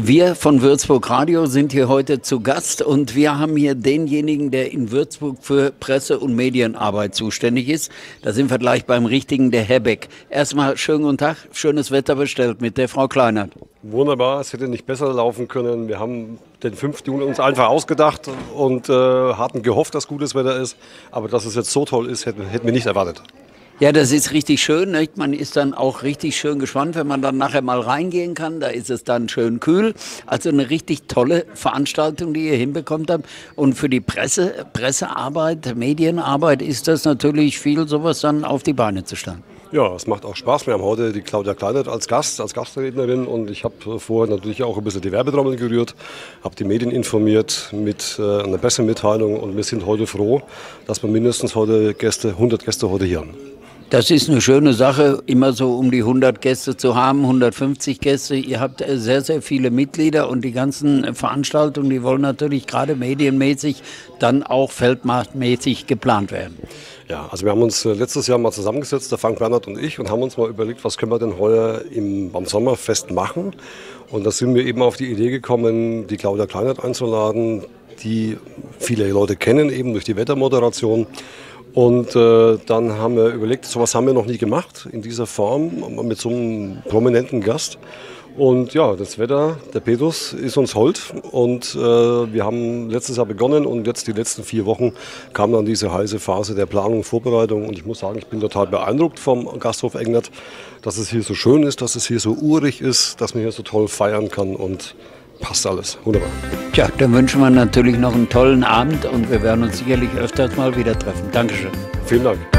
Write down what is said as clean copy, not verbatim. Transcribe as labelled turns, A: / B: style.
A: Wir von Würzburg Radio sind hier heute zu Gast und wir haben hier denjenigen, der in Würzburg für Presse- und Medienarbeit zuständig ist. Da sind wir gleich beim Richtigen, der Herr Beck. Erstmal schönen guten Tag, schönes Wetter bestellt mit der Frau Kleinert.
B: Wunderbar, es hätte nicht besser laufen können. Wir haben den 5. Juni uns einfach ausgedacht und hatten gehofft, dass gutes Wetter ist. Aber dass es jetzt so toll ist, hätten wir nicht erwartet.
A: Ja, das ist richtig schön, nicht? Man ist dann auch richtig schön gespannt, wenn man dann nachher mal reingehen kann. Da ist es dann schön kühl. Also eine richtig tolle Veranstaltung, die ihr hinbekommt habt. Und für die Pressearbeit, Medienarbeit ist das natürlich viel, sowas dann auf die Beine zu stellen.
B: Ja, es macht auch Spaß. Wir haben heute die Claudia Kleinert als Gastrednerin und ich habe vorher natürlich auch ein bisschen die Werbetrommel gerührt, habe die Medien informiert mit einer Pressemitteilung und wir sind heute froh, dass wir mindestens heute 100 Gäste heute hier haben.
A: Das ist eine schöne Sache, immer so um die 100 Gäste zu haben, 150 Gäste. Ihr habt sehr, sehr viele Mitglieder und die ganzen Veranstaltungen, die wollen natürlich gerade medienmäßig dann auch feldmarktmäßig geplant werden.
B: Ja, also wir haben uns letztes Jahr mal zusammengesetzt, der Frank Bernhard und ich, und haben uns mal überlegt, was können wir denn heuer beim Sommerfest machen. Und da sind wir eben auf die Idee gekommen, die Claudia Kleinert einzuladen, die viele Leute kennen, eben durch die Wettermoderation. Und dann haben wir überlegt, sowas haben wir noch nie gemacht in dieser Form, mit so einem prominenten Gast. Und ja, das Wetter, der Petrus, ist uns hold. Und wir haben letztes Jahr begonnen und jetzt die letzten 4 Wochen kam dann diese heiße Phase der Planung und Vorbereitung. Und ich muss sagen, ich bin total beeindruckt vom Gasthof Engnert, dass es hier so schön ist, dass es hier so urig ist, dass man hier so toll feiern kann und passt alles. Wunderbar.
A: Tja, dann wünschen wir natürlich noch einen tollen Abend und wir werden uns sicherlich öfters mal wieder treffen. Dankeschön.
B: Vielen Dank.